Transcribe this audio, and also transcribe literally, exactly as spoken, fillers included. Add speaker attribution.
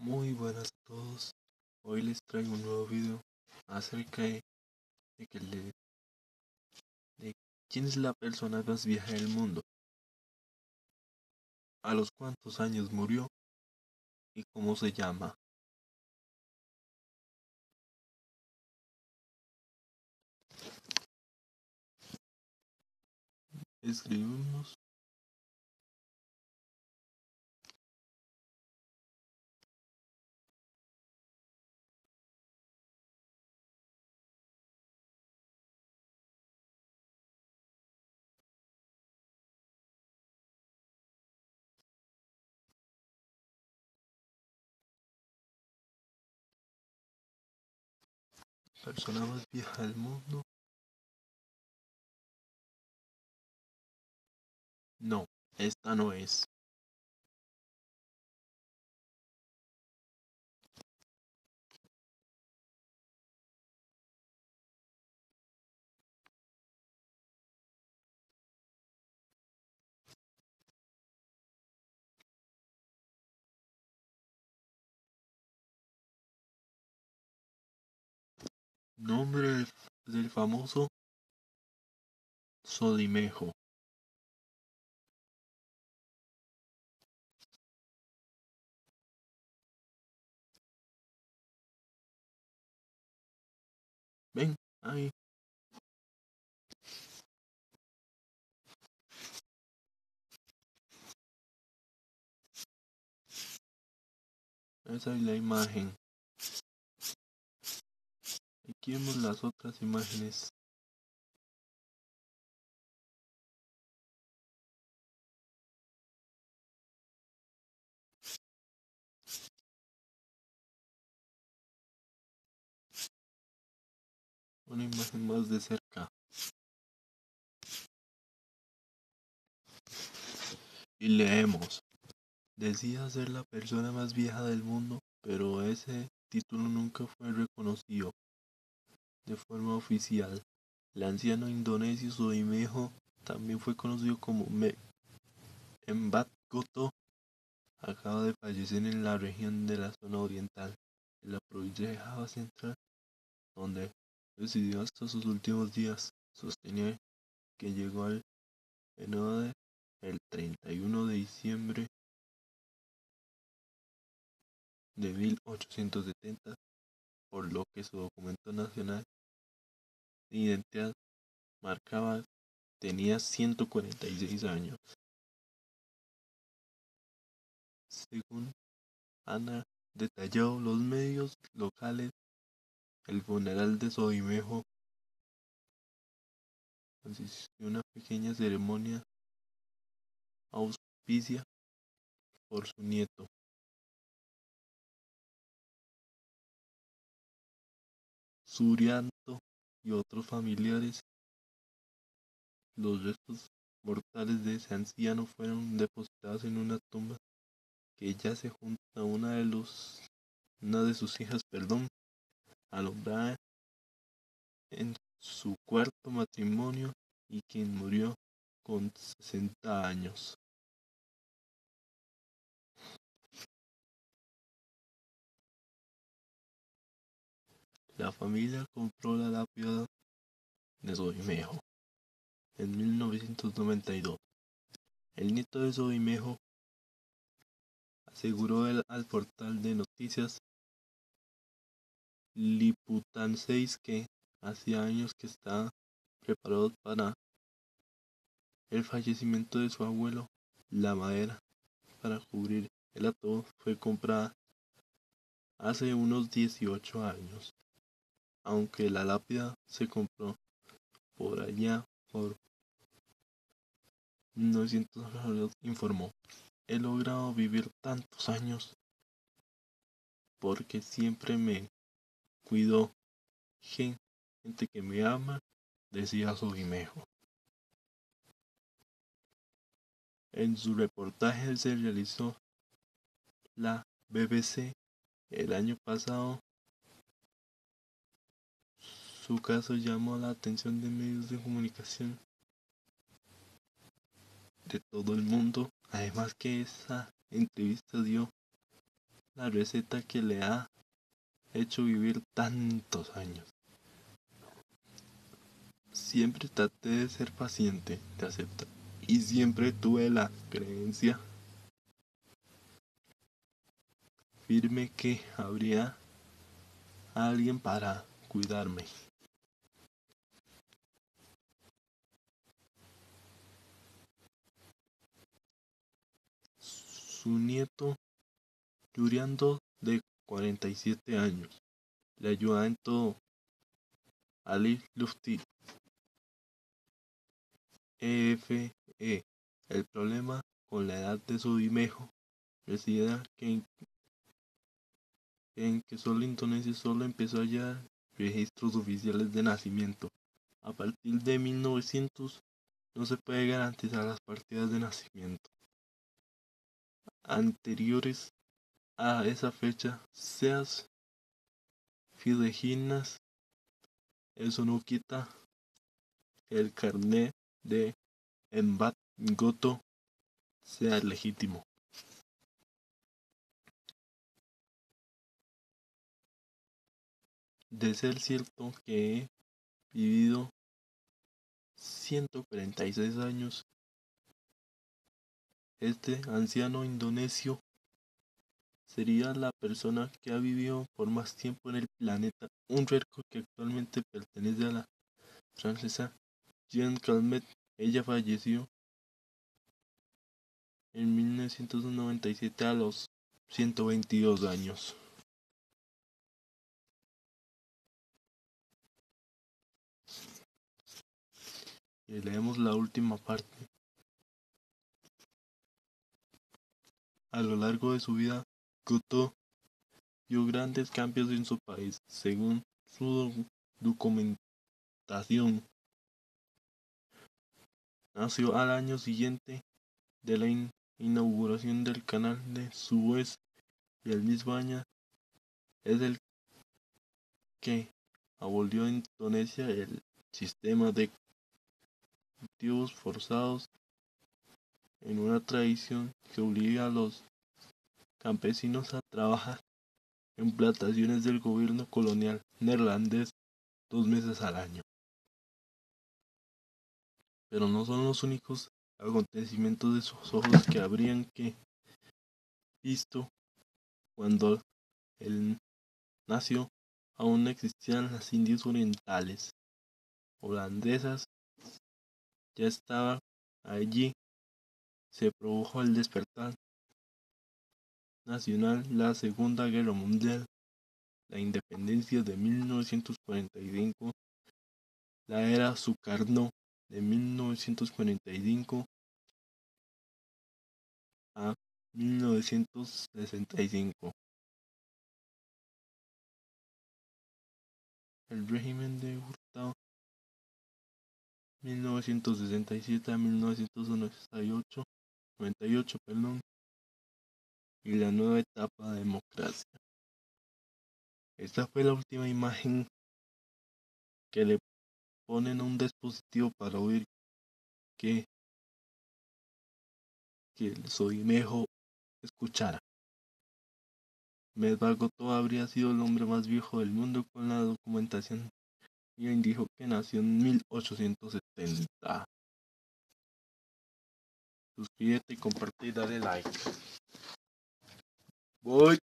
Speaker 1: Muy buenas a todos. Hoy les traigo un nuevo video acerca de, de que le- de quién es la persona más vieja del mundo, a los cuántos años murió y cómo se llama. Escribimos persona más vieja del mundo. No, esta no es. Nombre del, del famoso Sodimejo. Ven, ahí. Esa es la imagen. Aquí vemos las otras imágenes. Una imagen más de cerca. Y leemos. Decía ser la persona más vieja del mundo, pero ese título nunca fue reconocido de forma oficial. El anciano indonesio Soimeho también fue conocido como Me Mbakgoto. Acaba de fallecer en la región de la zona oriental, en la provincia de Java Central, donde residió hasta sus últimos días. Sostenía que llegó al Enode el treinta y uno de diciembre de mil ochocientos setenta, por lo que su documento nacional de identidad marcaba tenía ciento cuarenta y seis años. Según Ana detalló los medios locales, el funeral de Soimejo consistió en una pequeña ceremonia auspicia por su nieto, Surianto, y otros familiares. Los restos mortales de ese anciano fueron depositados en una tumba que yace junto a una de los una de sus hijas, perdón, alumbrada en su cuarto matrimonio y quien murió con sesenta años. La familia compró la lápida de Soimejo en mil novecientos noventa y dos. El nieto de Soimejo aseguró el, al portal de noticias Liputan seis que hacía años que estaba preparado para el fallecimiento de su abuelo. La madera para cubrir el ataúd fue comprada hace unos dieciocho años, aunque la lápida se compró por allá por mil novecientos informó. He logrado vivir tantos años porque siempre me cuidó, gente que me ama, decía Soimejo. En su reportaje se realizó la B B C el año pasado. Su caso llamó la atención de medios de comunicación de todo el mundo, además que esa entrevista dio la receta que le ha hecho vivir tantos años. Siempre traté de ser paciente, de aceptar, y siempre tuve la creencia firme que habría alguien para cuidarme. Su nieto, Yuriando, de cuarenta y siete años, le ayuda en todo. Ali Lufti, E F E. El problema con la edad de su hijo reside en, en que solo Indonesia solo empezó a hallar registros oficiales de nacimiento. A partir de mil novecientos no se puede garantizar las partidas de nacimiento anteriores a esa fecha, sean fidedignas. Eso no quita que el carnet de Enbat-Goto sea legítimo. De ser cierto que he vivido ciento cuarenta y seis años, este anciano indonesio sería la persona que ha vivido por más tiempo en el planeta, un récord que actualmente pertenece a la francesa Jeanne Calment. Ella falleció en mil novecientos noventa y siete a los ciento veintidós años. Y leemos la última parte. A lo largo de su vida, Goto vio grandes cambios en su país. Según su documentación, nació al año siguiente de la in inauguración del canal de Suez, y el mismo año es el que abolió en Indonesia el sistema de cultivos forzados, en una tradición que obliga a los campesinos a trabajar en plantaciones del gobierno colonial neerlandés dos meses al año. Pero no son los únicos acontecimientos de sus ojos que habrían que visto cuando él nació. Aún no existían las Indias orientales holandesas, ya estaba allí. Se produjo el despertar nacional, la Segunda Guerra Mundial, la independencia de mil novecientos cuarenta y cinco, la era Sukarno de mil novecientos cuarenta y cinco a mil novecientos sesenta y cinco. El régimen de Hurtado mil novecientos sesenta y siete a mil novecientos noventa y ocho, noventa y ocho, perdón, y la nueva etapa de democracia. Esta fue la última imagen que le ponen a un dispositivo para oír que, que el Sodimejo escuchara. Medvard Goto habría sido el hombre más viejo del mundo, con la documentación y dijo que nació en mil ochocientos setenta. Suscríbete, comparte y dale like. Voy.